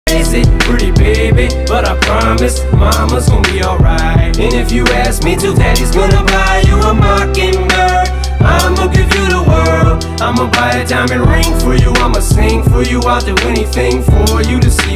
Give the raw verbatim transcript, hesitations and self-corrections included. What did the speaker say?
crazy, pretty baby, but I promise mama's gonna be alright. And if you ask me to, daddy's gonna buy you a mockingbird. I'ma give you the world, I'ma buy a diamond ring for you, I'ma sing for you, I'll do anything for you to see